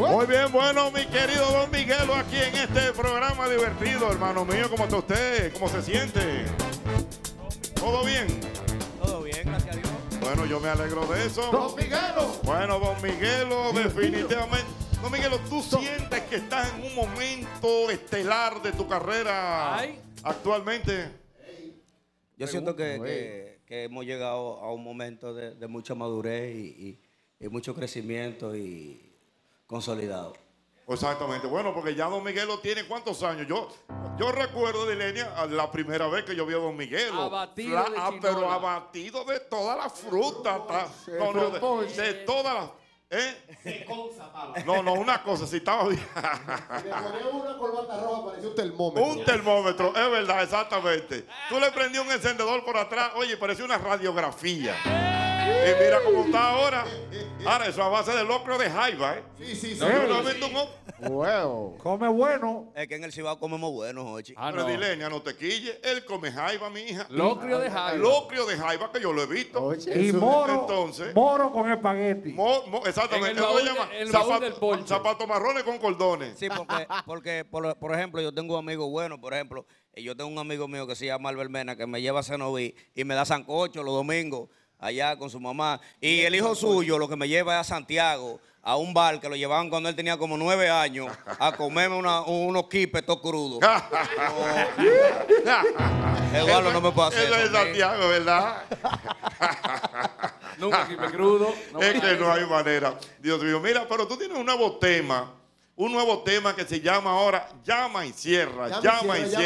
Muy bien, bueno, mi querido Don Miguelo, aquí en este programa divertido, hermano mío, ¿cómo está usted? ¿Cómo se siente? ¿Todo bien? Todo bien, gracias a Dios. Bueno, yo me alegro de eso. Don Miguelo. Bueno, Don Miguelo, definitivamente. Don Miguelo, ¿tú sientes que estás en un momento estelar de tu carrera actualmente? Yo siento que hemos llegado a un momento de mucha madurez y mucho crecimiento y consolidado. Exactamente. Bueno, porque ya Don Miguelo tiene ¿cuántos años? Yo recuerdo, Dilenia, la primera vez que yo vi a Don Miguelo. Abatido de chinola. Pero abatido de toda la fruta. De todas las... No, una cosa, si estaba bien. Si le ponía una corbata roja, parecía un termómetro. Un termómetro, es verdad, exactamente. Tú le prendías un encendedor por atrás, oye, parecía una radiografía. Y mira cómo está ahora. Ahora, eso a base de locro de jaiba, ¿eh? Sí. No, yo no he visto un... Wow. Come bueno. Es que en el Cibao comemos buenos, Jochi. Pero Dilenia, no te quilles. Él come jaiba, mi hija. Locrio de jaiba. Locrio de jaiba, que yo lo he visto. Oye, Y eso- moro, Entonces- moro con espagueti. Exactamente. En el Eso baúl se llama el baúl del ponche. zapatos marrones con cordones. Sí, porque por ejemplo, yo tengo amigos buenos, por ejemplo, yo tengo un amigo mío que se llama Albert Mena, que me lleva a Cenoví y me da sancocho los domingos allá con su mamá. Y el hijo suyo lo que me lleva es a Santiago, a un bar que lo llevaban cuando él tenía como 9 años, a comerme unos quipes todos crudos. Eduardo no me puede hacer Eso es eso a mí. Santiago, ¿verdad? Nunca quipe crudo. Es que no hay manera. Dios mío, mira, pero tú tienes un nuevo tema que se llama ahora Llama y Cierra, llama y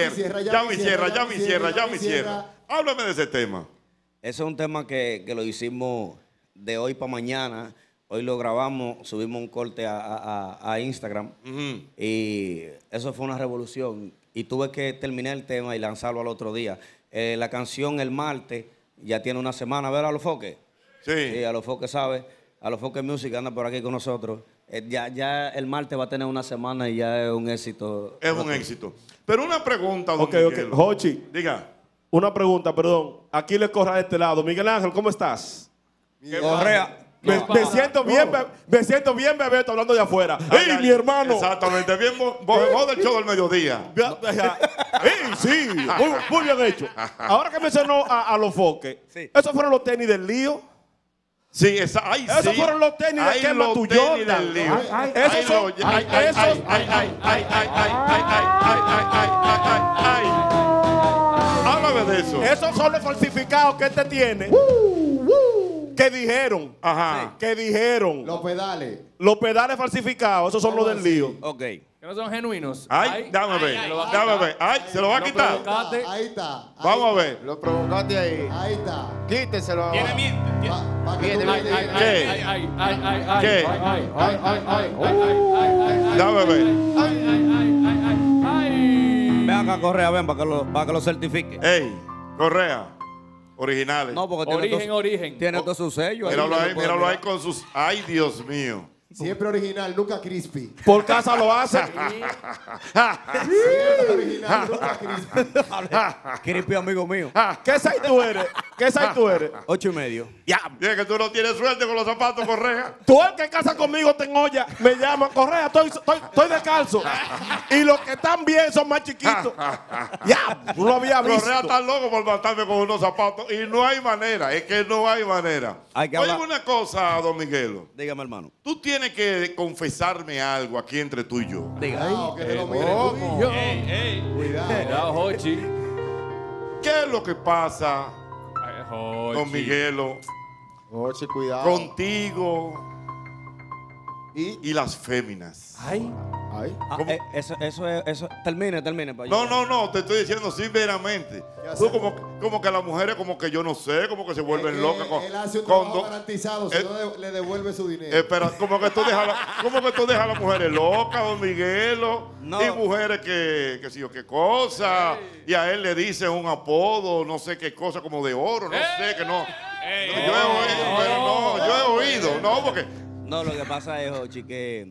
cierra. Háblame de ese tema. Ese es un tema que lo hicimos de hoy para mañana. Hoy lo grabamos, subimos un corte a Instagram. Y eso fue una revolución. Y tuve que terminar el tema y lanzarlo al otro día. La canción el martes ya tiene una semana. ¿Ver a los foques? Sí. A los foques sabe. A los foques Music anda por aquí con nosotros. Ya el martes va a tener una semana y ya es un éxito. Es un éxito. Pero una pregunta, don Ok. Miguelo. Jochi, Diga. una pregunta, perdón. Aquí le corra de este lado. Miguel Ángel, ¿cómo estás? Correa. Me siento bien, Bebeto, hablando de afuera. ¡Ey, mi hermano! Exactamente, bien bojemón del show del mediodía. ¡Ey, sí! Muy bien hecho. Ahora que mencionó a los foques, Sí. ¿esos fueron los tenis del lío? Sí, Esos fueron los tenis de Ahí Quema los tu tenis Jordan. del lío. Ay, Esos Ahí son... lo- ay. Háblame de eso. Esos son los falsificados que este tiene. Que dijeron. Ajá. Que dijeron. Los pedales. Los pedales falsificados, esos son los del lío. Ok. Que no son genuinos. Ay, dame ver. Dame ver. Ay, se lo va a quitar. provocaste. Ahí está. Vamos a ver. Lo provocaste ahí. Ahí está. Quíteselo ahora. Pa' que Viene, tú viene, veas. Ay, ay, ¿Qué? ay. Dame ver. Ven acá, Correa, ven para que lo certifique. Ey, Correa. Originales. No, porque tiene Origen. tiene todo su sello. Míralo ahí con sus... Ay, Dios mío. Siempre original, nunca crispy. Por casa lo hace. Siempre original, nunca crispy. Creepy amigo mío. ¿Qué size tú eres? ¿Qué size tú eres? 8.5. Ya. Dile que tú no tienes suerte con los zapatos, Correa. Tú el que casa conmigo te olla, me llama, Correa, estoy descalzo. Y los que están bien son más chiquitos. Ya, no lo había visto. Correa está loco por matarme con unos zapatos y no hay manera, es que no hay manera. Hay que Oye, hablar. una cosa, don Miguelo. Dígame, hermano. Tú tienes que confesarme algo aquí entre tú y yo. Diga. No, que te lo miren tú y yo. Cuidado. Cuidado, Jochi. ¿Qué es lo que pasa, don Miguelo, Oye, cuidado. contigo y las féminas? Ay. Ay. ¿Cómo? Eso. Termine. Pa' No, yo. no, te estoy diciendo sinceramente. Tú como que las mujeres como que yo no sé, como que se vuelven locas. Él hace un con trabajo do- garantizado, si no le devuelve su dinero. Espera, como que tú dejas a las mujeres locas, don Miguelo, No. y mujeres que sí o qué cosa, y a él le dicen un apodo, no sé qué cosa, como de oro, no sé, que no. Yo he oído, pero no, yo he oído, no, porque... No, lo que pasa es, Jochi, que...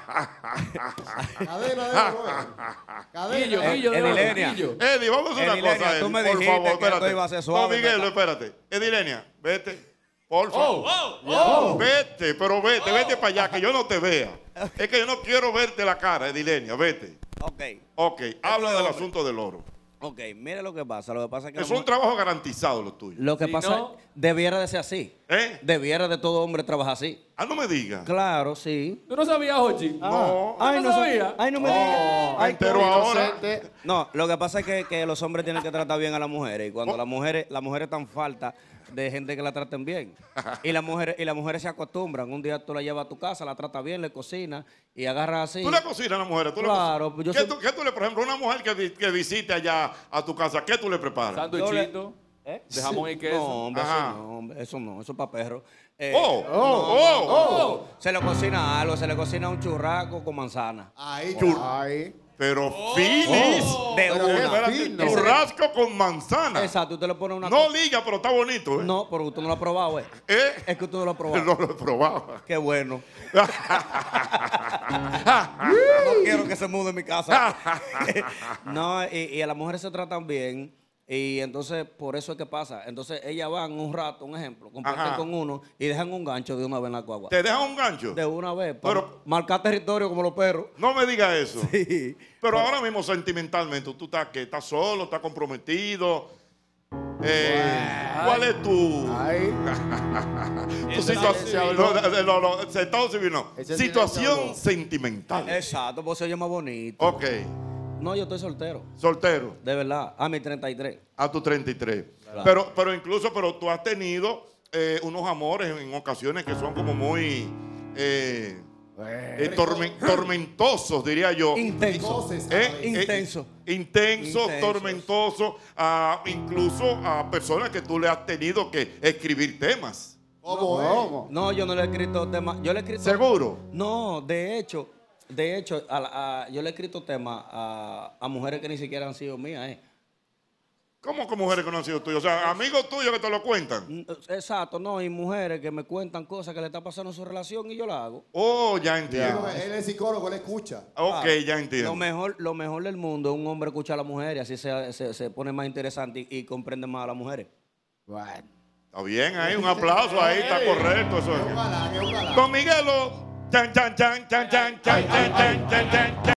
Cadena de oro, Cadena. Guillo, Edilenia. Eddie, vamos a hacer una Edilenia, cosa, tú Eddie, me por dijiste favor, que espérate. esto iba a ser suave, No, Miguelo, ¿verdad? espérate. Edilenia, vete. Por favor. Vete, pero vete para allá, que yo no te vea. Es que yo no quiero verte la cara, Edilenia, vete. Ok, Ok, habla del asunto del oro. ok, mire lo que pasa. Lo que pasa es que Es un trabajo garantizado lo tuyo. lo que Si pasa no- debiera de ser así. ¿Eh? Debiera de todo hombre trabajar así. Ah, no me digas. Claro, sí. ¿Tú no sabías, Jochi? No. Ay, no sabía. Ay, no me digas. Me entero ahora. Inocente. No, lo que pasa es que los hombres tienen que tratar bien a las mujeres. Y cuando las mujeres están falta de gente que la traten bien. Y las mujeres se acostumbran. Un día tú la llevas a tu casa, la tratas bien, le cocinas y agarras así. Tú le cocinas a la mujer. Claro, pues yo ¿Qué, soy- qué tú le, por ejemplo, una mujer que visite allá a tu casa, ¿qué tú le preparas? Sándwichito. ¿Eh? De jamón y queso. No, hombre, Ajá. eso no, hombre, eso es para perros. Se le cocina algo, se le cocina un churrasco con manzana. Ahí, ahí. Pero finis. De Pero una. qué Espérate, fino. churrasco con manzana. Exacto, usted le pone una No liga, pero está bonito, ¿eh? No, pero usted no lo ha probado, ¿eh? ¿Eh? Es que usted no lo ha probado. No lo he probado. Qué bueno. No quiero que se mude en mi casa. No, y a las mujeres se tratan bien. Y entonces, por eso es que pasa. Entonces, ellas van un rato, un ejemplo, comparten Ajá. con uno y dejan un gancho de una vez en la guagua. ¿Te dejan un gancho? De una vez, para Pero- marcar territorio como los perros. No me digas eso. Sí. Pero ahora mismo sentimentalmente, tú estás, ¿qué? ¿Estás solo? ¿Estás comprometido? ¿Cuál es tu Ahí. situación? Ese Situación silencio sentimental. Exacto, pues se oye más bonito. Ok, No, yo estoy soltero. soltero, De verdad, a mis 33. a tus 33. Claro. Pero incluso, tú has tenido unos amores en ocasiones que son como muy tormentosos, diría yo. Intenso. Voces, Intenso. Intensos, Intensos. tormentosos, incluso a personas que tú le has tenido que escribir temas. ¿Cómo es? ¿Cómo? No, yo no le he escrito temas. Yo le he escrito. ¿Seguro? No, de hecho, yo le he escrito temas a mujeres que ni siquiera han sido mías, ¿Cómo que mujeres que no han sido tuyas? O sea, amigos tuyos que te lo cuentan. Exacto, no, y mujeres que me cuentan cosas que le está pasando en su relación y yo la hago. Oh, ya entiendo. Él es psicólogo, él escucha. Ok, ya Lo entiendo. mejor del mundo es un hombre escuchar a la mujer y así se pone más interesante y comprende más a las mujeres. Bueno. Está bien ahí, un aplauso ahí, está correcto. Eso es. Un galán, es un galán. Don Miguelo. Chan, chan, chan, chan, chan, chan, chan, chan, chan, chan.